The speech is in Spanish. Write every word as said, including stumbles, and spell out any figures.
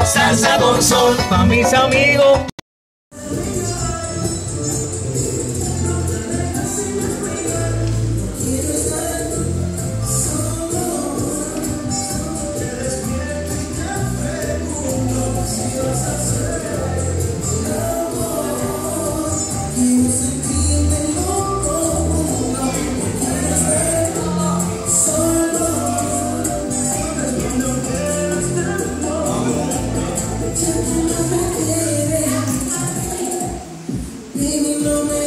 Salsa con sol, pa' mis amigos. Baby, no me